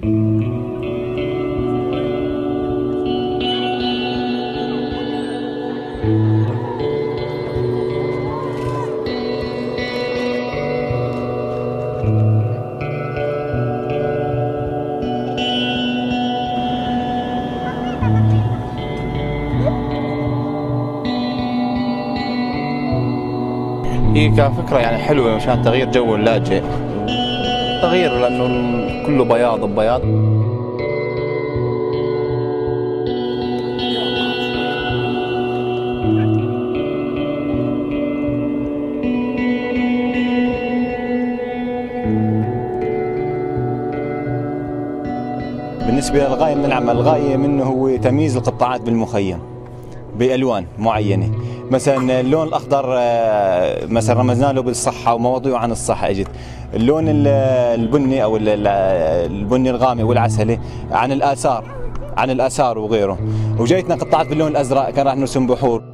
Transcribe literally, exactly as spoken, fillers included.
هي كفكرة يعني حلوة مشان تغيير جو اللاجئ، تغيير لأنه كله بياض ببياض. بالنسبة للغاية من العمل، الغاية منه هو تمييز القطاعات بالمخيم بألوان معينة. مثلا اللون الأخضر مثلا رمزنا له بالصحة ومواضيعه عن الصحة اجت. اللون البني أو البني الغامق والعسلي عن الآثار، عن الآثار وغيره. وجيتنا قطاعات باللون الأزرق كان راح نرسم بحور.